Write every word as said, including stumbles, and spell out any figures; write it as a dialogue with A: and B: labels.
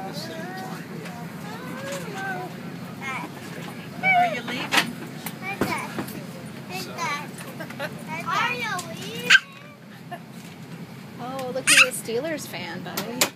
A: Are you leaving?
B: Are you leaving? Oh, look, he's a Steelers fan, buddy.